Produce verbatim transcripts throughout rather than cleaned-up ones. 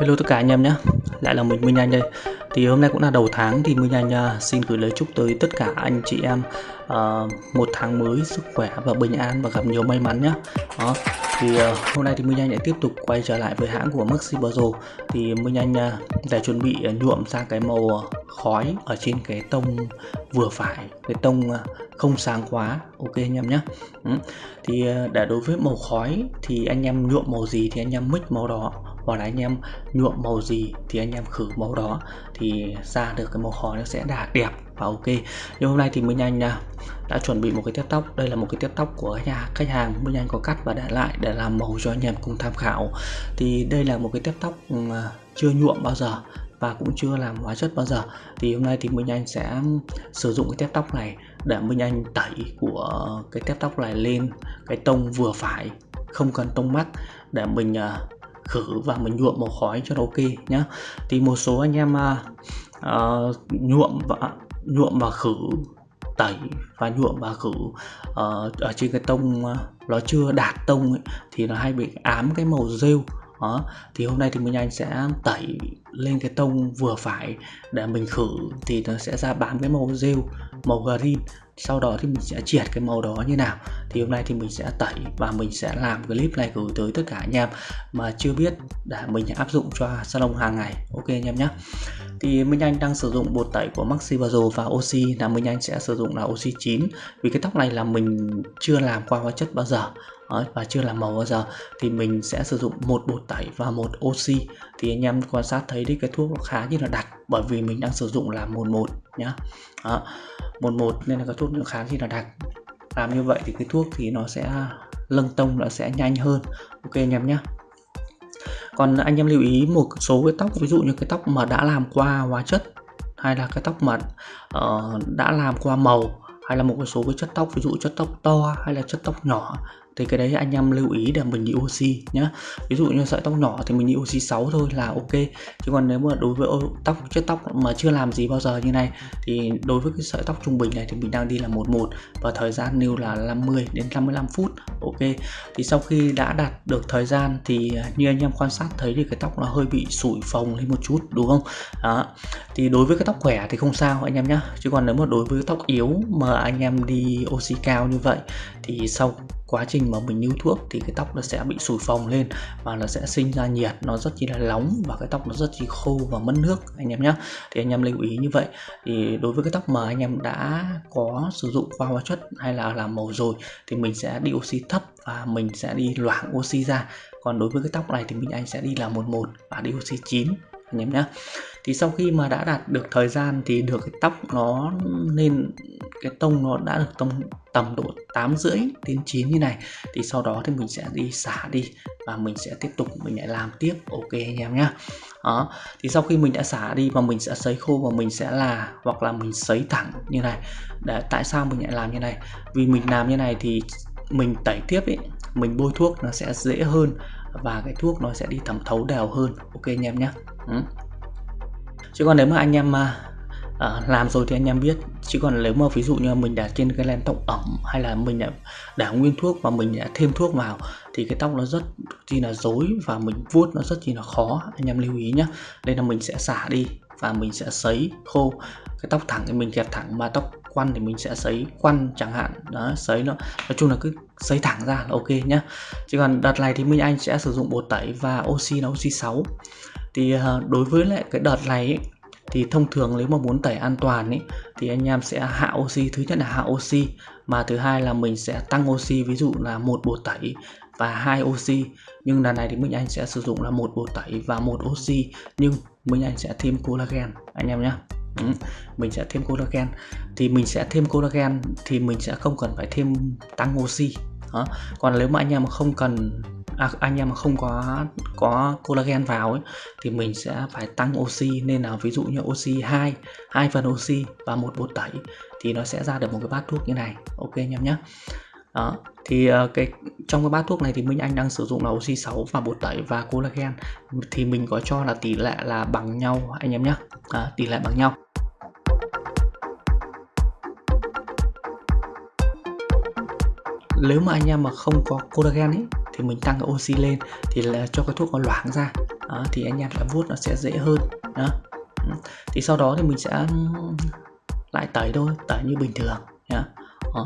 Hello tất cả anh em nhé, lại là mình Minh Anh đây. Thì hôm nay cũng là đầu tháng thì Minh Anh uh, xin gửi lời chúc tới tất cả anh chị em uh, một tháng mới sức khỏe và bình an và gặp nhiều may mắn nhé. Đó. Thì uh, hôm nay thì Minh Anh lại tiếp tục quay trở lại với hãng của Maxi Pro. Thì Minh Anh uh, đã chuẩn bị uh, nhuộm ra cái màu khói ở trên cái tông vừa phải, cái tông uh, không sáng quá. Ok anh em nhé. Ừ. Thì uh, để đối với màu khói thì anh em nhuộm màu gì thì anh em mix màu đó, hoặc là anh em nhuộm màu gì thì anh em khử màu đó thì ra được cái màu khói nó sẽ đạt đẹp và ok. Nhưng hôm nay thì Minh Anh đã chuẩn bị một cái tép tóc. Đây là một cái tép tóc của nhà khách hàng, Minh Anh có cắt và để lại để làm màu cho anh em cùng tham khảo. Thì đây là một cái tép tóc chưa nhuộm bao giờ và cũng chưa làm hóa chất bao giờ. Thì hôm nay thì Minh Anh sẽ sử dụng cái tép tóc này để Minh Anh tẩy của cái tép tóc này lên cái tông vừa phải, không cần tông mắt, để mình khử và mình nhuộm màu khói cho nó ok nhé. Thì một số anh em uh, uh, nhuộm và nhuộm và khử, tẩy và nhuộm và khử uh, ở trên cái tông uh, nó chưa đạt tông ấy, thì nó hay bị ám cái màu rêu đó. Thì hôm nay thì Minh Anh sẽ tẩy lên cái tông vừa phải để mình khử thì nó sẽ ra bám cái màu rêu, màu green. Sau đó thì mình sẽ triệt cái màu đó như nào. Thì hôm nay thì mình sẽ tẩy và mình sẽ làm clip này gửi tới tất cả anh em mà chưa biết để mình áp dụng cho salon hàng ngày. Ok anh em nhé. Thì Minh Anh đang sử dụng bột tẩy của Maxi Pro và oxy là Minh Anh sẽ sử dụng là oxy chín. Vì cái tóc này là mình chưa làm qua hóa chất bao giờ và chưa làm màu bao giờ, thì mình sẽ sử dụng một bột tẩy và một oxy. Thì anh em quan sát thấy đi, cái thuốc nó khá như là đặc, bởi vì mình đang sử dụng là một một nhá, đó, một một nên là cái thuốc nó khá như là đặc. Làm như vậy thì cái thuốc thì nó sẽ lâng tông, nó sẽ nhanh hơn. Ok anh em nhé. Còn anh em lưu ý một số cái tóc, ví dụ như cái tóc mà đã làm qua hóa chất, hay là cái tóc mà uh, đã làm qua màu, hay là một số cái chất tóc, ví dụ chất tóc to hay là chất tóc nhỏ, thì cái đấy anh em lưu ý để mình đi oxy nhé. Ví dụ như sợi tóc nhỏ thì mình đi oxy sáu thôi là ok. Chứ còn nếu mà đối với tóc chất tóc mà chưa làm gì bao giờ như này, thì đối với cái sợi tóc trung bình này thì mình đang đi là một một và thời gian lưu là năm mươi đến năm mươi lăm phút. Ok. Thì sau khi đã đạt được thời gian thì như anh em quan sát thấy thì cái tóc nó hơi bị sủi phồng lên một chút, đúng không? Đó. Thì đối với cái tóc khỏe thì không sao anh em nhé. Chứ còn nếu mà đối với tóc yếu mà anh em đi oxy cao như vậy thì sau quá trình mà mình níu thuốc thì cái tóc nó sẽ bị sùi phồng lên và nó sẽ sinh ra nhiệt, nó rất chi là nóng và cái tóc nó rất chi khô và mất nước anh em nhé. Thì anh em lưu ý như vậy. Thì đối với cái tóc mà anh em đã có sử dụng qua hóa chất hay là làm màu rồi thì mình sẽ đi oxy thấp và mình sẽ đi loãng oxy ra. Còn đối với cái tóc này thì mình anh sẽ đi là một một và đi oxy chín anh em nhé. Thì sau khi mà đã đạt được thời gian thì được cái tóc nó nên cái tông nó đã được tông tầm độ tám rưỡi đến chín như này, thì sau đó thì mình sẽ đi xả đi và mình sẽ tiếp tục mình lại làm tiếp. Ok anh em nhé. Đó. Thì sau khi mình đã xả đi và mình sẽ sấy khô và mình sẽ là hoặc là mình sấy thẳng như này. Để tại sao mình lại làm như này? Vì mình làm như này thì mình tẩy tiếp ấy, mình bôi thuốc nó sẽ dễ hơn và cái thuốc nó sẽ đi thẩm thấu đều hơn. Ok anh em nhé. Ừ. Chứ còn nếu mà anh em à, làm rồi thì anh em biết. Chứ còn nếu mà ví dụ như mình để trên cái len tóc ẩm hay là mình đã để nguyên thuốc và mình đã thêm thuốc vào thì cái tóc nó rất chi là rối và mình vuốt nó rất chi là khó. Anh em lưu ý nhé. Đây là mình sẽ xả đi và mình sẽ sấy khô. Cái tóc thẳng thì mình kẹp thẳng, mà tóc quăn thì mình sẽ sấy quăn chẳng hạn. Đó, sấy nó nói chung là cứ sấy thẳng ra là ok nhé. Chứ còn đợt này thì Minh Anh sẽ sử dụng bột tẩy và oxy là oxy sáu. Thì đối với lại cái đợt này ấy, thì thông thường nếu mà muốn tẩy an toàn ấy, thì anh em sẽ hạ oxy. Thứ nhất là hạ oxy, mà thứ hai là mình sẽ tăng oxy, ví dụ là một bột tẩy và hai oxy. Nhưng lần này thì Minh Anh sẽ sử dụng là một bột tẩy và một oxy, nhưng Minh Anh sẽ thêm collagen anh em nhé. Ừ, mình sẽ thêm collagen. Thì mình sẽ thêm collagen thì mình sẽ không cần phải thêm tăng oxy. Đó. Còn nếu mà anh em mà không cần À, anh em mà không có có collagen vào ấy, thì mình sẽ phải tăng oxy, nên là ví dụ như oxy hai, hai phần oxy và một bột tẩy thì nó sẽ ra được một cái bát thuốc như này. Ok anh em nhé. Đó. Thì uh, cái trong cái bát thuốc này thì Minh Anh đang sử dụng là oxy sáu và bột tẩy và collagen, thì mình có cho là tỷ lệ là bằng nhau anh em nhé. À, tỷ lệ bằng nhau. Nếu mà anh em mà không có collagen ấy thì mình tăng cái oxy lên thì là cho cái thuốc nó loãng ra. Đó, thì anh em sẽ vuốt nó sẽ dễ hơn đó. Thì sau đó thì mình sẽ lại tẩy thôi, tẩy như bình thường nhá. Đó.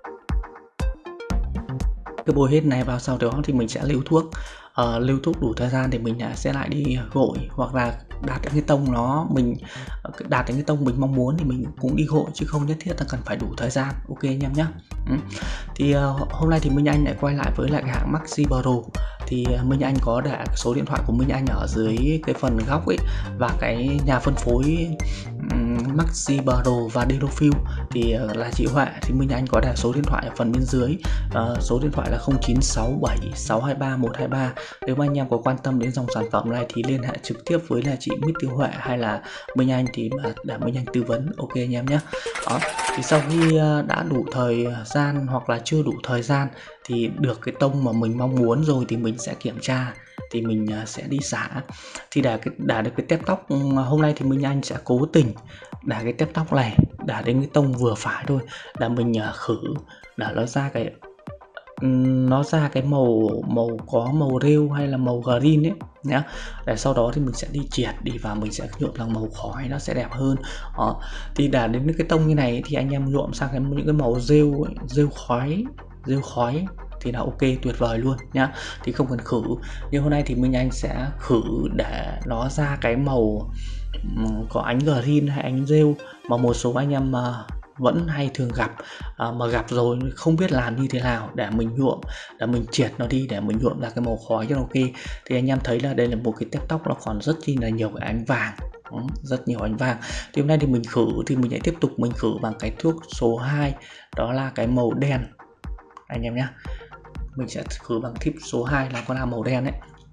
Cái bôi hết này vào sau đó thì mình sẽ lưu thuốc. Uh, lưu thuốc đủ thời gian thì mình sẽ lại đi gội, hoặc là đạt đến cái tông nó mình đạt đến cái tông mình mong muốn thì mình cũng đi gội, chứ không nhất thiết là cần phải đủ thời gian. Ok anh em nhé. Ừ. Thì uh, hôm nay thì Minh Anh lại quay lại với lại cái hãng Maxi Pro. Thì uh, Minh Anh có để số điện thoại của Minh Anh ở dưới cái phần góc ấy, và cái nhà phân phối um, Maxi Pro và Delofil thì uh, là chị Huệ. Thì Minh Anh có để số điện thoại ở phần bên dưới. Uh, số điện thoại là không chín sáu bảy sáu hai ba một hai ba. Nếu mà anh em có quan tâm đến dòng sản phẩm này thì liên hệ trực tiếp với là chị mít Tiêu Huệ hay là Minh Anh thì để Minh Anh tư vấn. Ok anh em nhé. Đó. Thì sau khi đã đủ thời gian hoặc là chưa đủ thời gian thì được cái tông mà mình mong muốn rồi thì mình sẽ kiểm tra, thì mình sẽ đi xả. Thì để cái để được cái tép tóc hôm nay thì Minh Anh sẽ cố tình để cái tép tóc này để đến cái tông vừa phải thôi, để mình khử để nó ra cái nó ra cái màu màu có màu rêu hay là màu green ấy nhá. Để sau đó thì mình sẽ đi triệt đi và mình sẽ nhuộm bằng màu khói, nó sẽ đẹp hơn. Đó. Thì đã đến cái tông như này thì anh em nhuộm sang cái những cái màu rêu ấy, rêu khói rêu khói ấy, thì là ok, tuyệt vời luôn nhá. Thì không cần khử. Nhưng hôm nay thì Minh Anh sẽ khử để nó ra cái màu có ánh green hay ánh rêu mà một số anh em mà vẫn hay thường gặp, à, mà gặp rồi không biết làm như thế nào để mình nhuộm, để mình triệt nó đi, để mình nhuộm ra cái màu khói cho nó ok. Thì anh em thấy là đây là một cái tép tóc nó còn rất chi là nhiều cái ánh vàng, rất nhiều ánh vàng. Thì hôm nay thì mình khử thì mình sẽ tiếp tục mình khử bằng cái thuốc số hai, đó là cái màu đen anh em nhé. Mình sẽ khử bằng tip số hai là con là màu đen đấy.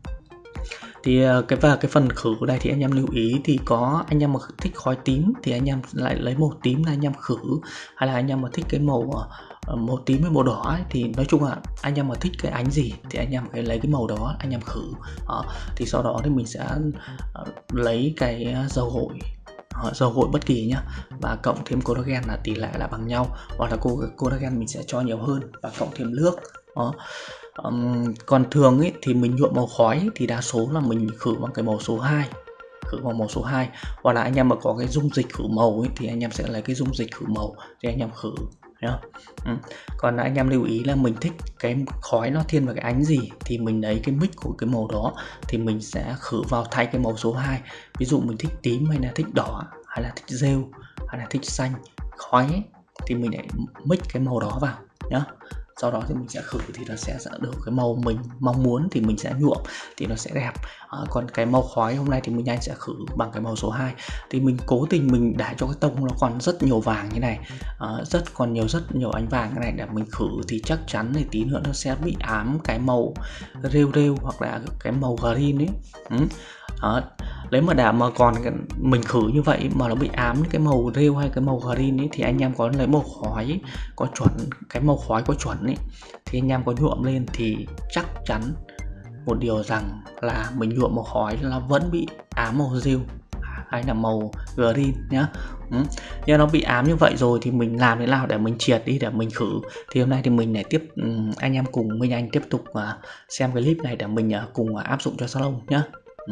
Thì cái và cái phần khử của đây thì anh em lưu ý, thì có anh em mà thích khói tím thì anh em lại lấy màu tím là anh em khử, hay là anh em mà thích cái màu màu tím với màu đỏ ấy, thì nói chung là anh em mà thích cái ánh gì thì anh em phải lấy cái màu đó anh em khử. Đó. Thì sau đó thì mình sẽ lấy cái dầu gội dầu gội bất kỳ nhá, và cộng thêm collagen là tỷ lệ là bằng nhau, hoặc là collagen mình sẽ cho nhiều hơn và cộng thêm nước. Đó. Um, còn thường ấy, thì mình nhuộm màu khói ấy, thì đa số là mình khử bằng cái màu số hai, khử bằng màu số hai, hoặc là anh em mà có cái dung dịch khử màu ấy, thì anh em sẽ lấy cái dung dịch khử màu thì anh em khử nhá. Ừ. Còn anh em lưu ý là mình thích cái khói nó thiên vào cái ánh gì thì mình lấy cái mix của cái màu đó thì mình sẽ khử vào thay cái màu số hai. Ví dụ mình thích tím hay là thích đỏ hay là thích rêu hay là thích xanh khói ấy, thì mình lại mix cái màu đó vào nhá. Sau đó thì mình sẽ khử thì nó sẽ được cái màu mình mong muốn thì mình sẽ nhuộm thì nó sẽ đẹp. À, còn cái màu khói hôm nay thì mình anh sẽ khử bằng cái màu số hai. Thì mình cố tình mình để cho cái tông nó còn rất nhiều vàng như này, à, rất còn nhiều rất nhiều ánh vàng như này để mình khử thì chắc chắn thì tí nữa nó sẽ bị ám cái màu rêu rêu hoặc là cái màu green ấy. Ừ. Đó. Nếu mà đã mà còn cái, mình khử như vậy mà nó bị ám cái màu rêu hay cái màu green ấy, thì anh em có lấy màu khói ấy, có chuẩn cái màu khói có chuẩn ấy, thì anh em có nhuộm lên thì chắc chắn một điều rằng là mình nhuộm màu khói là vẫn bị ám màu rêu hay là màu green nhá. Ừ. Nhưng nó bị ám như vậy rồi thì mình làm thế nào để mình triệt đi, để mình khử. Thì hôm nay thì mình lại tiếp anh em cùng Minh Anh tiếp tục xem cái clip này để mình cùng áp dụng cho salon nhá. Ừ.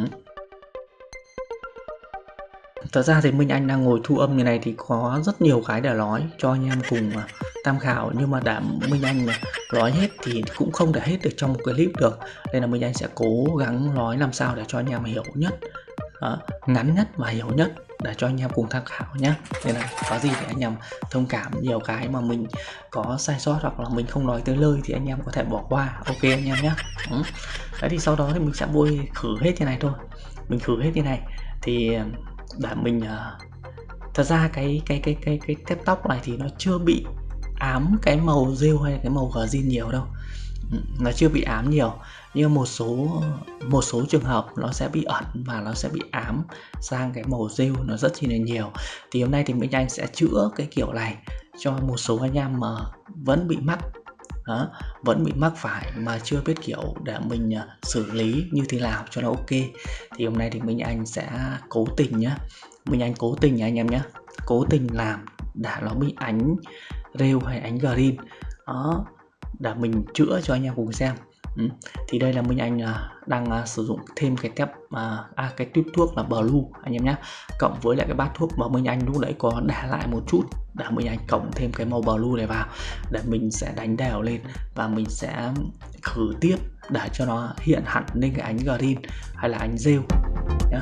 Thật ra thì Minh Anh đang ngồi thu âm như này thì có rất nhiều cái để nói cho anh em cùng tham khảo, nhưng mà đã Minh Anh mà nói hết thì cũng không thể hết được trong một cái clip được, nên là Minh Anh sẽ cố gắng nói làm sao để cho anh em hiểu nhất, đó, ngắn nhất và hiểu nhất để cho anh em cùng tham khảo nhé. Nên là có gì thì anh em thông cảm, nhiều cái mà mình có sai sót hoặc là mình không nói tới lời thì anh em có thể bỏ qua. Ok anh em nhé. Ừ. Đấy thì sau đó thì mình sẽ bôi khử hết như này thôi, mình khử hết như này thì để mình uh, thật ra cái cái cái cái cái tép tóc này thì nó chưa bị ám cái màu rêu hay cái màu green nhiều đâu, nó chưa bị ám nhiều, nhưng một số một số trường hợp nó sẽ bị ẩn và nó sẽ bị ám sang cái màu rêu nó rất chi là nhiều. Thì hôm nay thì Minh Anh sẽ chữa cái kiểu này cho một số anh em mà vẫn bị mắc. Đó, vẫn bị mắc phải mà chưa biết kiểu để mình uh, xử lý như thế nào cho nó ok. Thì hôm nay thì Minh Anh sẽ cố tình nhá, Minh Anh cố tình anh em nhé, cố tình làm để nó bị ánh rêu hay ánh green đó, để mình chữa cho anh em cùng xem. Ừ. Thì đây là Minh Anh à, đang à, sử dụng thêm cái tép à, à, cái tuyếp thuốc là Blue anh em nhé, cộng với lại cái bát thuốc mà Minh Anh lúc nãy có để lại một chút, để Minh Anh cộng thêm cái màu Blue này vào để mình sẽ đánh đều lên và mình sẽ khử tiếp để cho nó hiện hẳn lên cái ánh green hay là ánh rêu nhé.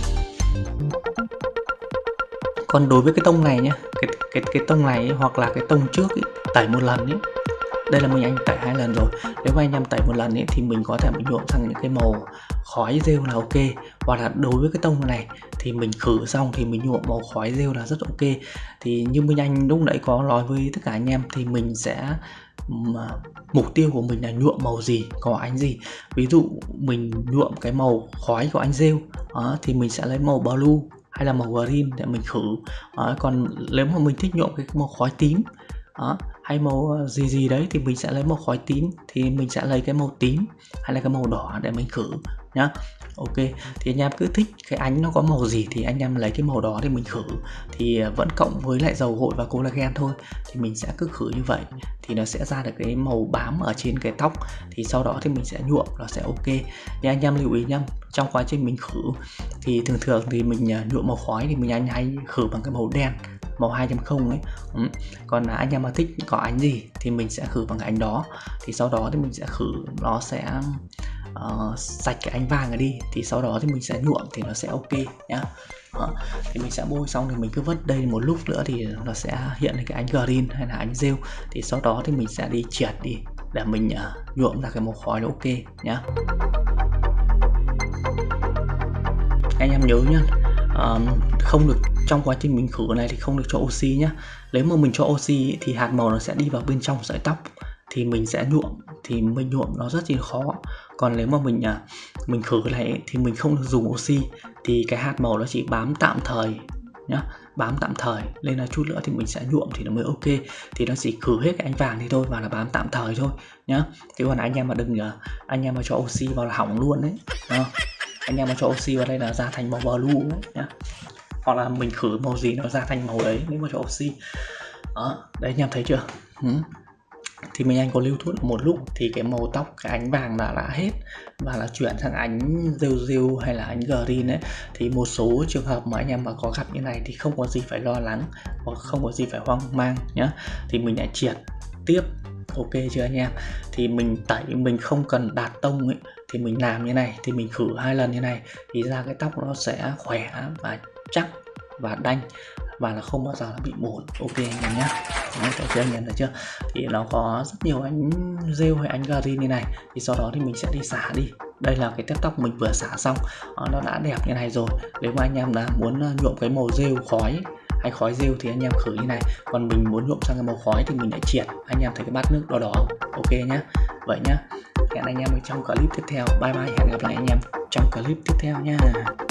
Còn đối với cái tông này nhé, cái cái cái tông này ấy, hoặc là cái tông trước ấy, tẩy một lần ấy, đây là Minh Anh tẩy hai lần rồi. Nếu mà anh em tẩy một lần ấy, thì mình có thể mình nhuộm sang những cái màu khói rêu là ok, hoặc là đối với cái tông này thì mình khử xong thì mình nhuộm màu khói rêu là rất ok. Thì như Minh Anh lúc nãy có nói với tất cả anh em thì mình sẽ mà mục tiêu của mình là nhuộm màu gì, có ánh gì. Ví dụ mình nhuộm cái màu khói của ánh rêu đó, thì mình sẽ lấy màu blue hay là màu green để mình khử đó. Còn nếu mà mình thích nhuộm cái màu khói tím đó, hay màu gì gì đấy thì mình sẽ lấy màu khói tím, thì mình sẽ lấy cái màu tím hay là cái màu đỏ để mình khử nhá. Ok, thì anh em cứ thích cái ánh nó có màu gì thì anh em lấy cái màu đó để mình khử, thì vẫn cộng với lại dầu gội và collagen thôi, thì mình sẽ cứ khử như vậy thì nó sẽ ra được cái màu bám ở trên cái tóc, thì sau đó thì mình sẽ nhuộm nó sẽ ok. Nhưng anh em lưu ý nhá, trong quá trình mình khử thì thường thường thì mình nhuộm màu khói thì mình anh hay khử bằng cái màu đen, màu hai chấm không ấy. Ừ. Còn anh em mà thích có ánh gì thì mình sẽ khử bằng cái ánh đó, thì sau đó thì mình sẽ khử nó sẽ uh, sạch cái ánh vàng này đi, thì sau đó thì mình sẽ nhuộm thì nó sẽ ok nhá. Đó. Thì mình sẽ bôi xong thì mình cứ vứt đây một lúc nữa thì nó sẽ hiện lên cái ánh green hay là ánh rêu, thì sau đó thì mình sẽ đi triệt đi để mình uh, nhuộm ra cái màu khói nó ok nhá. Anh em nhớ nhá, uh, không được trong quá trình mình khử này thì không được cho oxy nhá. Nếu mà mình cho oxy thì hạt màu nó sẽ đi vào bên trong sợi tóc, thì mình sẽ nhuộm thì mình nhuộm nó rất là khó. Còn nếu mà mình mình khử này thì mình không được dùng oxy, thì cái hạt màu nó chỉ bám tạm thời nhá, bám tạm thời lên là chút nữa thì mình sẽ nhuộm thì nó mới ok, thì nó chỉ khử hết cái ánh vàng đi thôi và là bám tạm thời thôi nhá. Thế còn anh em mà đừng anh em mà cho oxy vào là hỏng luôn đấy. Đó. Anh em mà cho oxy vào đây là ra thành màu blue đấy nhá, hoặc là mình khử màu gì nó ra thành màu đấy nếu mà cho oxy. Đó, đấy anh em thấy chưa? Ừ. Thì mình anh có lưu thuốc một lúc thì cái màu tóc, cái ánh vàng đã đã hết và là chuyển sang ánh rêu rêu hay là ánh green ấy, thì một số trường hợp mà anh em mà có gặp như này thì không có gì phải lo lắng hoặc không có gì phải hoang mang nhá. Thì mình lại triệt tiếp, ok chưa anh em? Thì mình tẩy mình không cần đạt tông ấy, thì mình làm như này, thì mình khử hai lần như này thì ra cái tóc nó sẽ khỏe và chắc và đanh và là không bao giờ là bị mụn. Ok anh em nhé. Đấy, thấy chưa anh em thấy chưa? Thì nó có rất nhiều ánh rêu hay ánh green như này, thì sau đó thì mình sẽ đi xả đi. Đây là cái tép tóc mình vừa xả xong, nó đã đẹp như này rồi. Nếu mà anh em là muốn nhuộm cái màu rêu khói hay khói rêu thì anh em khử như này, còn mình muốn nhuộm sang cái màu khói thì mình lại triệt. Anh em thấy cái bát nước đỏ đỏ không? Ok nhá. Vậy nhá, hẹn anh em ở trong clip tiếp theo. Bye bye, hẹn gặp lại anh em trong clip tiếp theo nha.